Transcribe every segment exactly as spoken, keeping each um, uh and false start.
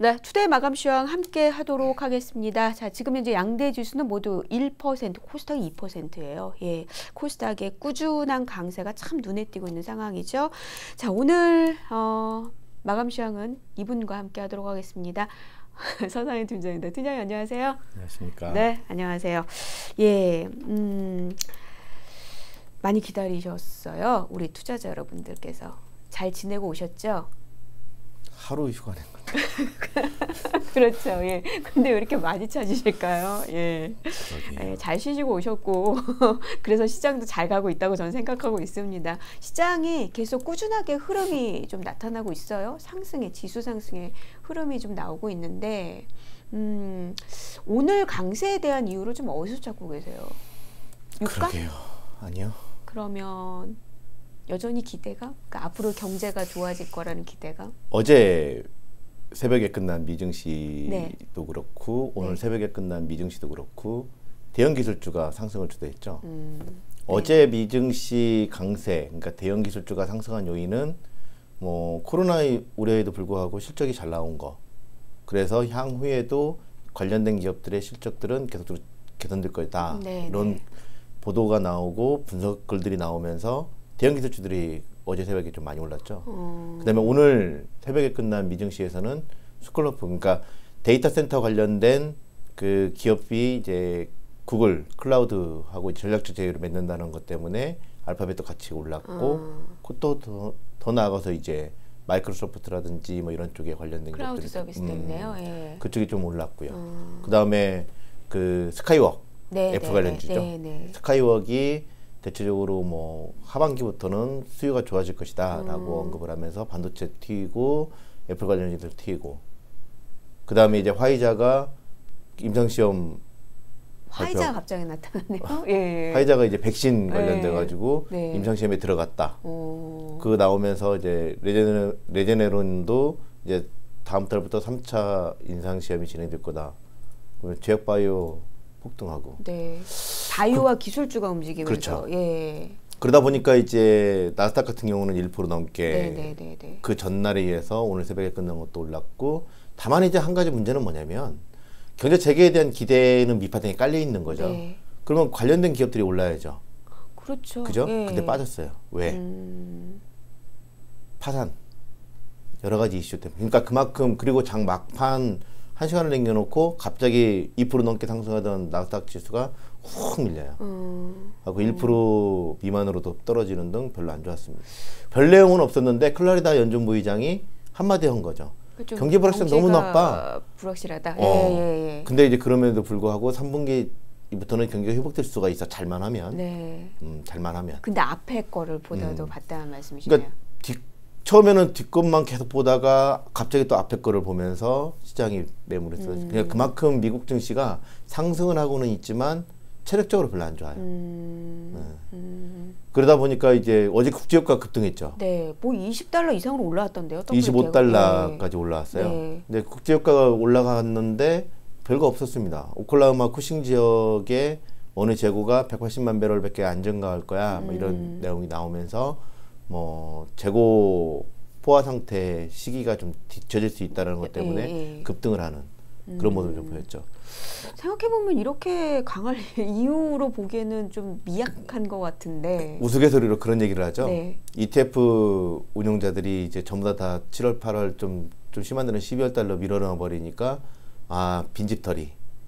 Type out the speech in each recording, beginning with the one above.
네, 투데이 마감 시황 함께 하도록 하겠습니다. 자, 지금 현재 양대 지수는 모두 일 퍼센트, 코스닥이 이 퍼센트예요. 예, 코스닥의 꾸준한 강세가 참 눈에 띄고 있는 상황이죠. 자, 오늘 어, 마감 시황은 이분과 함께 하도록 하겠습니다. 서상현 팀장입니다. 팀장님 안녕하세요. 안녕하십니까. 네, 안녕하세요. 예, 음, 많이 기다리셨어요. 우리 투자자 여러분들께서. 잘 지내고 오셨죠? 하루 휴가 낸 건데. 그렇죠. 예. 근데 왜 이렇게 많이 찾으실까요? 예. 예, 잘 쉬시고 오셨고 그래서 시장도 잘 가고 있다고 저는 생각하고 있습니다. 시장이 계속 꾸준하게 흐름이 좀 나타나고 있어요. 상승의 지수 상승의 흐름이 좀 나오고 있는데 음, 오늘 강세에 대한 이유를 좀 어디서 찾고 계세요? 유가? 그러게요. 아니요. 그러면 여전히 기대가? 그러니까 앞으로 경제가 좋아질 거라는 기대가? 어제 새벽에 끝난 미증시도 네. 그렇고 오늘 네. 새벽에 끝난 미증시도 그렇고 대형 기술주가 상승을 주도했죠. 음, 네. 어제 미증시 강세, 그러니까 대형 기술주가 상승한 요인은 뭐 코로나 우려에도 불구하고 실적이 잘 나온 거. 그래서 향후에도 관련된 기업들의 실적들은 계속 개선될 거다. 네, 이런 네. 보도가 나오고 분석 글들이 나오면서 대형 기술주들이 어제 새벽에 좀 많이 올랐죠. 음. 그다음에 오늘 새벽에 끝난 미증시에서는 스콜러프, 그러니까 데이터 센터 관련된 그 기업이 이제 구글 클라우드하고 전략적 제휴를 맺는다는 것 때문에 알파벳도 같이 올랐고, 음. 또 더 더 나아가서 이제 마이크로소프트라든지 뭐 이런 쪽에 관련된 클라우드 것들이 서비스도 음, 있네요. 예. 그쪽이 좀 올랐고요. 음. 그다음에 그 스카이웍, 네, 애플 네, 관련주죠. 네, 네. 스카이웍이 대체적으로 뭐 하반기부터는 수요가 좋아질 것이다라고 음. 언급을 하면서 반도체 튀고 애플 관련주들 튀고, 그 다음에 이제 화이자가 임상시험 화이자가 발표. 갑자기 나타나네요. 예. 화이자가 이제 백신 관련돼 가지고 네. 네. 임상시험에 들어갔다. 오. 그거 나오면서 이제 레제네, 레제네론도 이제 다음 달부터 삼 차 임상시험이 진행될 거다. 그러면 제약바이오 폭등하고. 네. 바이오와 그, 기술주가 움직이면서. 그렇죠. 예. 그러다 보니까 이제 나스닥 같은 경우는 일 퍼센트 넘게 네네네네. 그 전날에 의해서 오늘 새벽에 끝난 것도 올랐고, 다만 이제 한 가지 문제는 뭐냐면 경제 재개에 대한 기대는 밑바탕에 깔려 있는 거죠. 네. 그러면 관련된 기업들이 올라야죠. 그렇죠. 그죠? 예. 근데 빠졌어요. 왜? 음... 파산. 여러 가지 이슈 때문에. 그러니까 그만큼, 그리고 장 막판 한 시간을 남겨놓고 갑자기 이 퍼센트 넘게 상승하던 나스닥 지수가 훅 밀려요. 음, 하고 일 퍼센트 미만으로도 떨어지는 등 별로 안 좋았습니다. 별 내용은 없었는데 클라리다 연준 부의장이 한마디 한 거죠. 경기 불확실성 너무 나빠. 불확실하다. 어, 예, 예, 예. 근데 이제 그럼에도 불구하고 삼 분기부터는 경기가 회복될 수가 있어. 잘만 하면. 네. 음, 잘만 하면. 근데 앞에 거를 보다도 음. 봤다는 말씀이시네요. 그러니까 뒷, 처음에는 뒷것만 계속 보다가 갑자기 또 앞에 거를 보면서 시장이 매물했어요. 음. 그러니까 그만큼 미국 증시가 상승을 하고는 있지만 체력적으로 별로 안 좋아요. 음. 네. 음. 그러다 보니까 이제 어제 국제유가 급등했죠. 네, 뭐 이십 달러 이상으로 올라왔던데요. 이십오 달러까지 네. 올라왔어요. 네. 근데 국제유가가 올라갔는데 별거 없었습니다. 오클라호마 쿠싱 지역의 어느 재고가 백팔십만 배럴밖에 안 증가할 거야. 뭐 이런 음. 내용이 나오면서 뭐 재고 포화 상태 시기가 좀 뒤쳐질 수 있다는 것 때문에 예, 예. 급등을 하는 그런 음. 모습을 좀 보였죠. 생각해보면 이렇게 강할 이유로 보기에는 좀 미약한 것 같은데. 우스갯소리로 그런 얘기를 하죠. 네. 이티에프 운용자들이 이제 전부 다, 다 칠월, 팔월 좀, 좀 심한 데는 십이월 달로 밀어넣어 버리니까 아 빈집털이.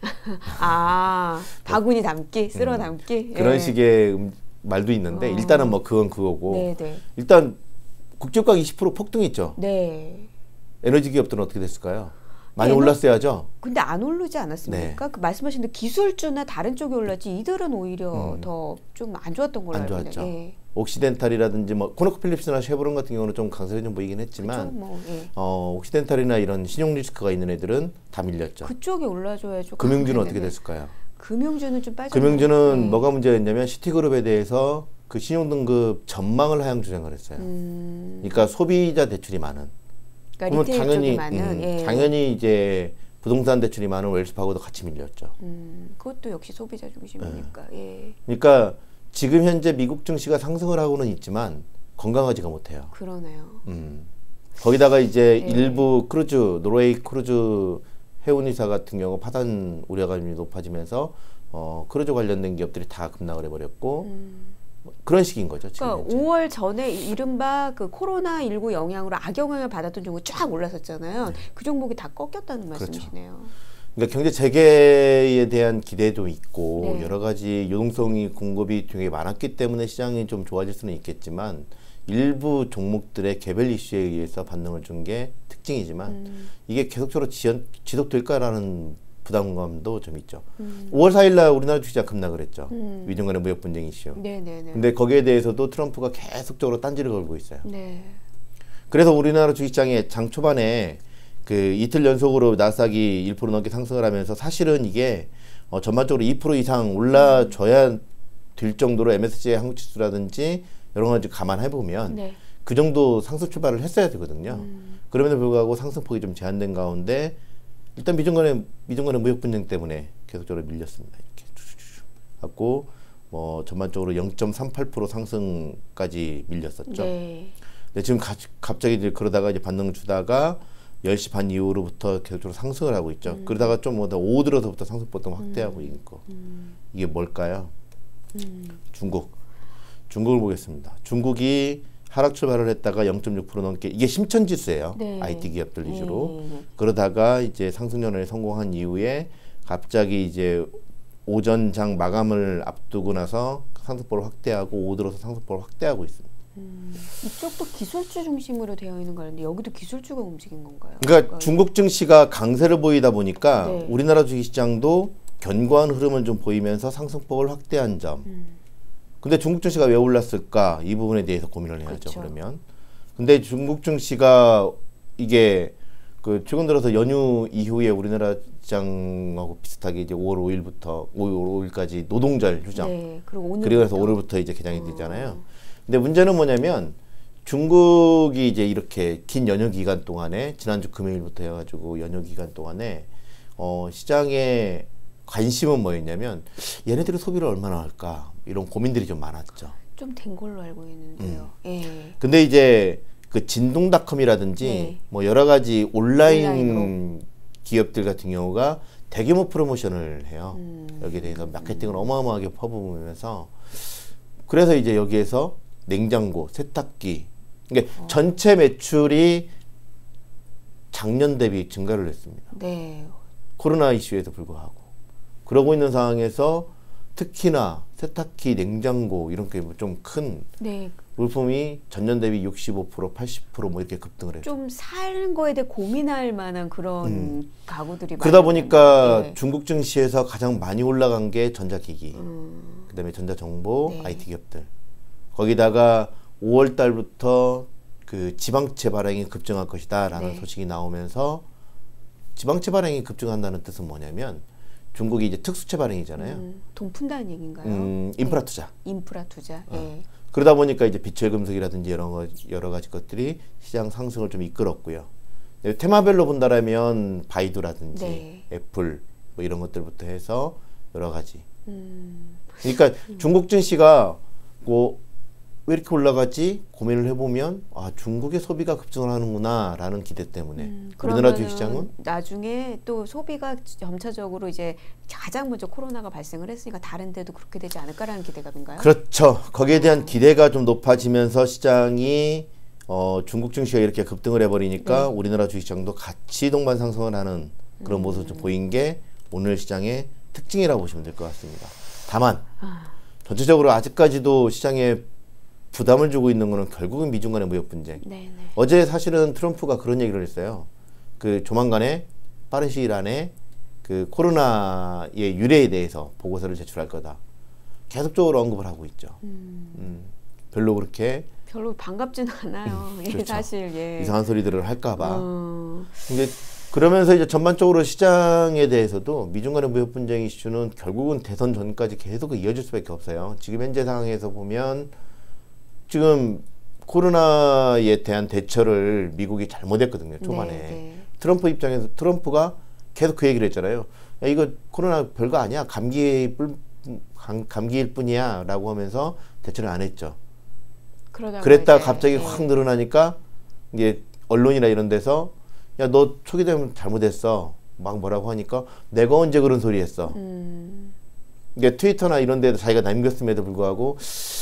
아 바구니 담기, 쓸어 담기. 음, 그런 예. 식의 음, 말도 있는데 어. 일단은 뭐 그건 그거고. 네네. 일단 국제유가 이십 퍼센트 폭등했죠. 네. 에너지 기업들은 어떻게 됐을까요? 많이 에너... 올랐어야죠. 근데 안 오르지 않았습니까? 네. 그 말씀하신 대로 기술주나 다른 쪽이 올랐지 이들은 오히려 음. 더 좀 안 좋았던 걸로 알고 있는데. 안 좋았죠. 예. 옥시덴탈이라든지 뭐 코노코필립스나 쉐보론 같은 경우는 좀 강세가 좀 보이긴 했지만 뭐, 예. 어, 옥시덴탈이나 이런 신용 리스크가 있는 애들은 다 밀렸죠. 그쪽이 올라줘야죠. 금융주는 어떻게 됐을까요? 금융주는 좀 빠졌나요? 금융주는 네. 뭐가 문제였냐면 시티그룹에 대해서 그 신용등급 전망을 하향 조정을 했어요. 음. 그러니까 소비자 대출이 많은. 그러니까 리테일 당연히 쪽이 많은. 음, 예. 당연히 이제 부동산 대출이 많은 웰스파고도 같이 밀렸죠. 음, 그것도 역시 소비자 중심이니까. 예. 예. 그러니까 지금 현재 미국 증시가 상승을 하고는 있지만 건강하지가 못해요. 그러네요. 음. 거기다가 이제 네. 일부 크루즈, 노르웨이 크루즈 해운이사 같은 경우 파산 우려가 높아지면서 어, 크루즈 관련된 기업들이 다 급락을 해버렸고 음. 그런 식인 거죠. 지금 그러니까 오월 전에 이른바 그 코로나 십구 영향으로 악영향을 받았던 종목 쫙 올랐었잖아요. 네. 그 종목이 다 꺾였다는 말씀이시네요. 그렇죠. 그러니까 경제 재개에 대한 기대도 있고 네. 여러 가지 유동성이 공급이 되게 많았기 때문에 시장이 좀 좋아질 수는 있겠지만 일부 종목들의 개별 이슈에 의해서 반등을 준 게 특징이지만 음. 이게 계속적으로 지연, 지속될까라는 부담감도 좀 있죠. 음. 오월 사일 날 우리나라 주식시장 급락을 했죠. 음. 미중 간의 무역 분쟁 이슈. 네네네. 근데 거기에 대해서도 트럼프가 계속적으로 딴지를 걸고 있어요. 네. 그래서 우리나라 주식시장에 장 초반에 그 이틀 연속으로 나스닥이 일 퍼센트 넘게 상승을 하면서 사실은 이게 어 전반적으로 이 퍼센트 이상 올라줘야 될 정도로 엠에스시아이 한국 지수라든지 여러 가지 감안해 보면 네. 그 정도 상승 출발을 했어야 되거든요. 음. 그럼에도 불구하고 상승폭이 좀 제한된 가운데 일단 미중 간의 미중 간의 무역 분쟁 때문에 계속적으로 밀렸습니다. 이렇게 갖고 뭐 전반적으로 영 점 삼팔 퍼센트 상승까지 밀렸었죠. 네. 근데 지금 가, 갑자기 이제 그러다가 이제 반등을 주다가 열 시 반 이후로부터 계속적으로 상승을 하고 있죠. 음. 그러다가 좀 더 오후 들어서부터 상승폭도 확대하고 음. 있고 음. 이게 뭘까요? 음. 중국. 중국을 보겠습니다. 중국이 하락 출발을 했다가 영 점 육 퍼센트 넘게 이게 심천 지수예요. 네. 아이티 기업들 위주로. 네. 그러다가 이제 상승 연회에 성공한 이후에 갑자기 이제 오전장 마감을 앞두고 나서 상승폭을 확대하고 오후 들어서 상승폭을 확대하고 있습니다. 음, 이쪽도 기술주 중심으로 되어 있는 거였는데 여기도 기술주가 움직인 건가요? 그러니까 그러니까 중국 증시가 강세를 보이다 보니까 네. 우리나라 주식시장도 견고한 흐름을 좀 보이면서 상승폭을 확대한 점. 음. 근데 중국 증시가 왜 올랐을까? 이 부분에 대해서 고민을 해야죠. 그렇죠. 그러면. 근데 중국 증시가 이게 그 최근 들어서 연휴 이후에 우리나라 시장하고 비슷하게 이제 오월 오일부터 오월 오일까지 노동절 휴장. 네. 그리고 오늘부터. 그리고 해서 오늘부터 이제 개장이 되잖아요. 어. 근데 문제는 뭐냐면 중국이 이제 이렇게 긴 연휴 기간 동안에 지난주 금요일부터 해가지고 연휴 기간 동안에 어 시장에 관심은 뭐였냐면 얘네들이 소비를 얼마나 할까 이런 고민들이 좀 많았죠. 좀 된 걸로 알고 있는데요. 음. 예. 근데 이제 그 진동닷컴이라든지 네. 뭐 여러 가지 온라인 온라인으로. 기업들 같은 경우가 대규모 프로모션을 해요. 음. 여기에 대해서 마케팅을 음. 어마어마하게 퍼부으면서 그래서 이제 여기에서 냉장고, 세탁기 그러니까 어. 전체 매출이 작년 대비 증가를 했습니다. 네. 코로나 이슈에도 불구하고 그러고 있는 상황에서 특히나 세탁기, 냉장고 이런 게 좀 큰 네. 물품이 전년 대비 육십오 퍼센트, 팔십 퍼센트 뭐 이렇게 급등을 했죠. 좀 사는 거에 대해 고민할 만한 그런 음. 가구들이 그러다 보니까 네. 중국 증시에서 가장 많이 올라간 게 전자기기, 음. 그다음에 전자정보, 네. 아이티 기업들. 거기다가 오월 달부터 그 지방채 발행이 급증할 것이다라는 네. 소식이 나오면서 지방채 발행이 급증한다는 뜻은 뭐냐면 중국이 이제 특수채 발행이잖아요. 음, 돈 푼다는 얘기인가요? 음, 인프라 투자. 네. 인프라 투자. 어. 예. 그러다 보니까 이제 비철 금속이라든지 여러 가지, 여러 가지 것들이 시장 상승을 좀 이끌었고요. 테마별로 본다라면 바이두라든지 네. 애플 뭐 이런 것들부터 해서 여러 가지. 음. 그러니까 음. 중국 증시가 뭐 왜 이렇게 올라가지 고민을 해보면 아 중국의 소비가 급증을 하는구나라는 기대 때문에 음, 우리나라 주식시장은 나중에 또 소비가 점차적으로 이제 가장 먼저 코로나가 발생을 했으니까 다른 데도 그렇게 되지 않을까라는 기대감인가요? 그렇죠. 거기에 대한 기대가 좀 높아지면서 시장이 어, 중국 증시가 이렇게 급등을 해버리니까 네. 우리나라 주식시장도 같이 동반 상승을 하는 그런 음. 모습을 좀 보인 게 오늘 시장의 특징이라고 보시면 될 것 같습니다. 다만 아. 전체적으로 아직까지도 시장에 부담을 주고 있는 거는 결국은 미중 간의 무역 분쟁. 네네. 어제 사실은 트럼프가 그런 얘기를 했어요. 그 조만간에 빠른 시일 안에 그 코로나의 유래에 대해서 보고서를 제출할 거다. 계속적으로 언급을 하고 있죠. 음. 음, 별로 그렇게 별로 반갑지는 않아요. 음, 그렇죠. 예, 사실 예. 이상한 소리들을 할까봐. 어... 근데 그러면서 이제 전반적으로 시장에 대해서도 미중 간의 무역 분쟁 이슈는 결국은 대선 전까지 계속 이어질 수밖에 없어요. 지금 현재 상황에서 보면. 지금 코로나에 대한 대처를 미국이 잘못했거든요. 초반에. 네, 네. 트럼프 입장에서 트럼프가 계속 그 얘기를 했잖아요. 야, 이거 코로나 별거 아니야. 감기 뿔, 감, 감기일 뿐이야. 라고 하면서 대처를 안 했죠. 그랬다가 갑자기 네. 확 늘어나니까 이게 언론이나 이런 데서 야, 너 초기 되면 잘못했어. 막 뭐라고 하니까 내가 언제 그런 소리 했어. 음. 이게 트위터나 이런 데도 자기가 남겼음에도 불구하고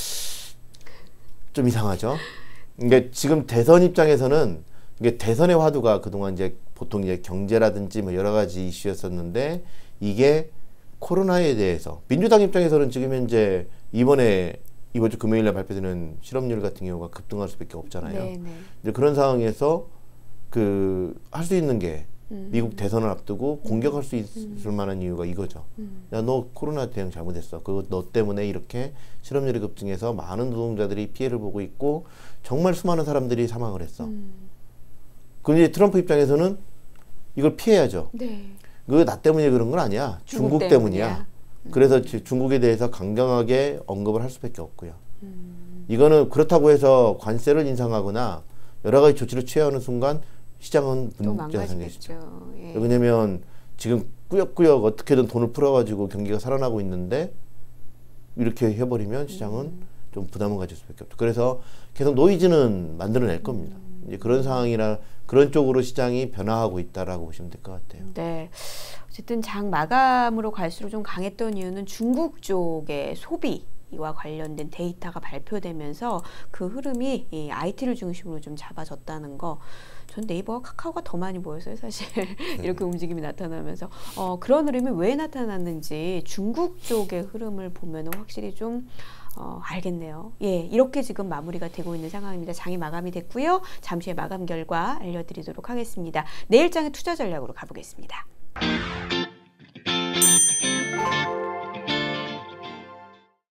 좀 이상하죠. 이게 지금 대선 입장에서는 이게 대선의 화두가 그동안 이제 보통 이제 경제라든지 뭐 여러 가지 이슈였었는데 이게 코로나에 대해서 민주당 입장에서는 지금 현재 이번에 이번 주 금요일날 발표되는 실업률 같은 경우가 급등할 수밖에 없잖아요. 네네. 이제 그런 상황에서 그 할 수 있는 게 음. 미국 대선을 앞두고 공격할 수 있을 음. 만한 이유가 이거죠. 음. 야, 너 코로나 대응 잘못했어. 그거 너 때문에 이렇게 실업률이 급증해서 많은 노동자들이 피해를 보고 있고 정말 수많은 사람들이 사망을 했어. 음. 그럼 이제 트럼프 입장에서는 이걸 피해야죠. 네. 그거 나 때문에 그런 건 아니야. 중국, 중국 때문이야. 음. 그래서 중국에 대해서 강경하게 언급을 할 수밖에 없고요. 음. 이거는 그렇다고 해서 관세를 인상하거나 여러 가지 조치를 취하는 순간 시장은 문제가 생기죠. 예. 왜냐하면 지금 꾸역꾸역 어떻게든 돈을 풀어가지고 경기가 살아나고 있는데 이렇게 해버리면 시장은 음. 좀 부담을 가질 수밖에 없죠. 그래서 계속 노이즈는 만들어낼 겁니다. 음. 이제 그런 상황이라 그런 쪽으로 시장이 변화하고 있다라고 보시면 될 것 같아요. 네. 어쨌든 장 마감으로 갈수록 좀 강했던 이유는 중국 쪽의 소비와 관련된 데이터가 발표되면서 그 흐름이 이 아이티를 중심으로 좀 잡아졌다는 거. 전 네이버와 카카오가 더 많이 보였어요, 사실. 이렇게 움직임이 나타나면서. 어, 그런 흐름이 왜 나타났는지 중국 쪽의 흐름을 보면 확실히 좀 어, 알겠네요. 예, 이렇게 지금 마무리가 되고 있는 상황입니다. 장이 마감이 됐고요. 잠시 후에 마감 결과 알려드리도록 하겠습니다. 내일장의 투자 전략으로 가보겠습니다.